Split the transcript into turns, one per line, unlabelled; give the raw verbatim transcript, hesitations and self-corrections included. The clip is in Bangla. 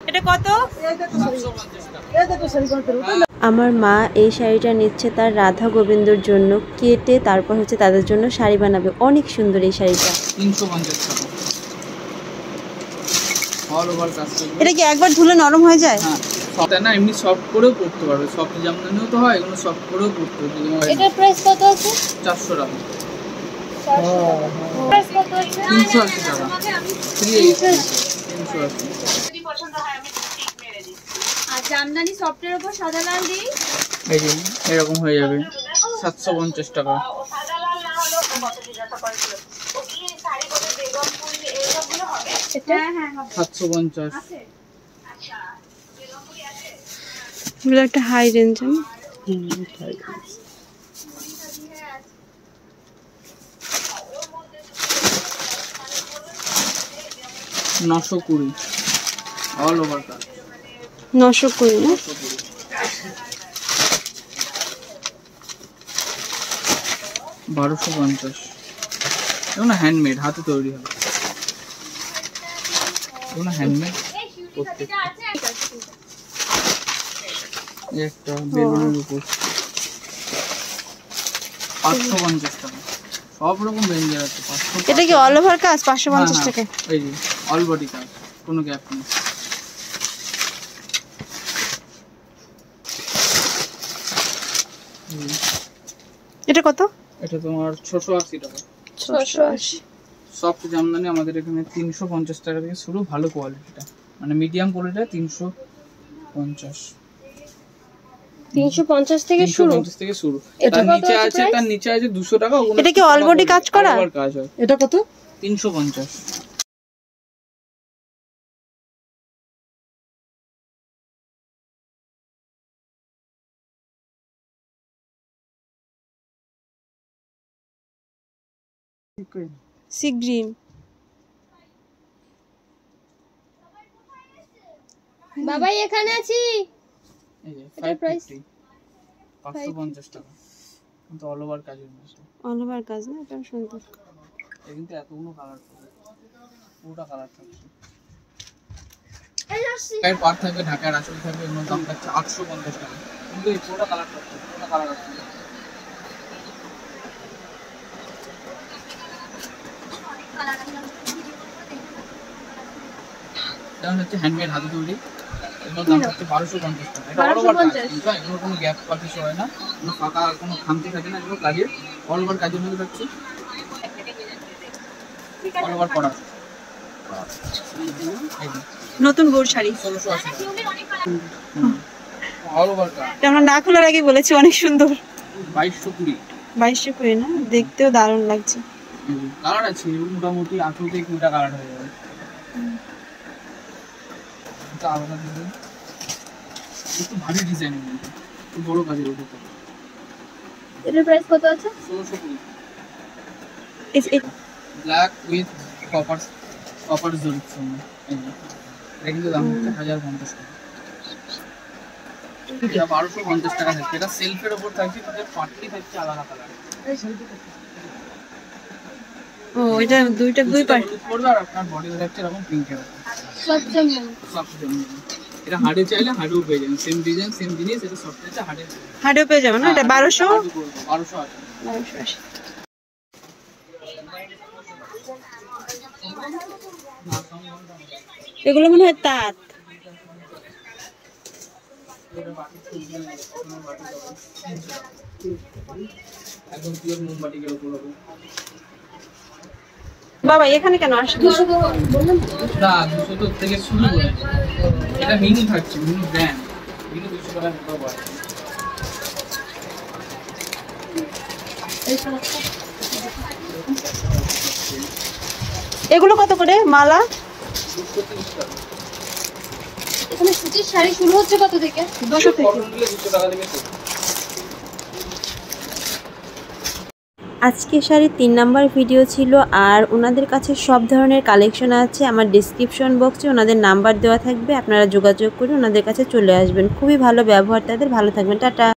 এটা কত? আমার মা এই শাড়িটা নিচ্ছে তার রাধা গোবিন্দর জন্য কেটে, তারপর হচ্ছে তাদের জন্য শাড়ি বানাবে। অনেক সুন্দর এই শাড়িটা।
তিনশো পঞ্চাশ টাকা। অল ওভার কাজ।
এটা কি একবার ধুলে নরম হয়ে যায়?
হ্যাঁ, সফট না, এমনি সফট করেও পরতে পারবে। সফট জামদানিও তো হয়, এগুলো সফট করেও পরতে পারবে।
এটার প্রাইস কত আছে?
চারশো টাকা।
প্রাইস কত আছে?
তিনশো আশি টাকা। তিনশো আশি।
যদি পছন্দ হয় আমি ঠিক মেরে দিই। আর জামদানি সফটের উপর সাদা লাল দিই।
এই যে এরকম হয়ে যাবে সাতশো পঞ্চাশ টাকা।
সাদা লাল না হলো কত জিজ্ঞাসা করেছিল। ও কি শাড়ি বলে বেগম ফুল এই সবগুলো হবে? হ্যাঁ হ্যাঁ হবে।
সাতশো পঞ্চাশ।
আছে। আচ্ছা। বেগম ফুল আছে।
এগুলো একটা হাই রেঞ্জ।
হুম, হাই রেঞ্জ। নশো কুড়ি। অল ওভার কাজ।
নশো কুড়ি না?
বারোশো পঞ্চাশ। এগুলো হ্যান্ডমেড, হাতে তৈরি হবে। এগুলো হ্যান্ডমেড প্রত্যেকটা। একটা বেলুনের উপর পাঁচশো পঞ্চাশ টাকা। সব রকম রেঞ্জের আছে।
এটা কি অল ওভার কাজ? পাঁচশো পঞ্চাশ টাকা।
এই যে অল বডি কাজ, কোনো গ্যাপ নেই।
এটা কত?
এটা তোমার ছশো আশি টাকা।
ছশো আশি।
সফট জামদানি আমাদের এখানে তিনশো পঞ্চাশ টাকা থেকে শুরু, ভালো কোয়ালিটিটা, মানে মিডিয়াম কোয়ালিটিটা তিনশো পঞ্চাশ।
তিনশো পঞ্চাশ থেকে শুরু।
পঞ্চাশ থেকে শুরু। তার নিচে আছে, তার নিচে আছে দুশো টাকা।
এটা কি অল বডি কাজ করা?
কাজ হয়।
এটা কত?
তিনশো পঞ্চাশ।
Sea green.
বাবাই এখানে আছি।
এই যে পাঁচশো পঞ্চাশ টাকা। কিন্তু অল ওভার কাজের মধ্যে।
অল ওভার কাজ না? এটা সুন্দর।
এই কিন্তু এতগুলো কালার পাবে। পুরোটা কালার থাকছে। এর পার থাকবে, ঢাকার আসল থাকবে, এর দাম থাকছে আটশো পঞ্চাশ টাকা। কিন্তু এই পুরোটা কালার থাকছে, পুরোটা কালার আছে। এটা হচ্ছে হ্যান্ডমেড, হাতে তৈরি। এগুলোর দাম হচ্ছে বারোশো পঞ্চাশ টাকা। এটা অল ওভার কাজ, কিন্তু এগুলোর কোনো গ্যাপ বা কিছু হয় না, কোনো ফাঁকা কোনো খামতি থাকে না। এগুলো কাজের অল ওভার কাজের মধ্যে থাকছে, অল ওভার করা।
নতুন গোর শাড়ি
ষোলোশো আশি অল ওভার কাজ।
আমরা না খোলার আগে বলেছি অনেক সুন্দর।
বাইশশো কুড়ি।
বাইশশো কুড়ি না? দেখতেও দারুণ লাগছে।
কালার আছে মোটামুটি আঠারো থেকে কুড়িটা কালার হয়ে যাবে। আলাদা ডিজাইন, একটু ভারী ডিজাইন, একটু বড় কাজের উপর।
এটার প্রাইস কত আছে?
ষোলোশো কুড়ি।
ব্ল্যাক
উইথ কপার কপার জরির সঙ্গে। এটা কিন্তু দাম হচ্ছে হাজার পঞ্চাশ টাকা। এটা বারোশো পঞ্চাশ টাকা থাকছে। এটা সেলফের ওপর থাকছে, কিন্তু পাটলি থাকছে আলাদা কালার।
ও, এটা দুইটা দুই পার্ট
পড়বে, আর আপনার বডি থাকছে এরকম পিঙ্কের।
সফট জামদানি।
সফট জামদানি। এটা হার্ডে চাইলে হার্ডেও পেয়ে যাবেন, সেম ডিজাইন সেম জিনিস। এটা সফট আছে, হার্ডে
হার্ডেও পেয়ে যাবেন না? এটা বারোশো
বারোশো আশি।
বারোশো আশি। এগুলো মনে হয় তাঁত।
একদম পিওর মোমবাটিকের উপর হবে।
বাবা এখানে কেন আসলে?
না, দুশো থেকে শুরু করে। এটা মিনি থাকছে, মিনি ব্র্যান্ড। মিনি দুশো টাকা মতো পড়ে।
এগুলো কত করে মালা?
দুশো তিরিশ টাকা।
এখানে সুতির শাড়ি শুরু হচ্ছে কত থেকে?
দুশো থেকে।
কটন নিলে দুশো টাকা থেকে শুরু।
আজকে শাড়ির তিন নাম্বার ভিডিও ছিল। আর ওনাদের কাছে সব ধরনের কালেকশন আছে। আমার ডিসক্রিপশন বক্সে ওনাদের নাম্বার দেওয়া থাকবে, আপনারা যোগাযোগ করে ওনাদের কাছে চলে আসবেন। খুবই ভালো ব্যবহার তাদের। ভালো থাকবেন, টাটা।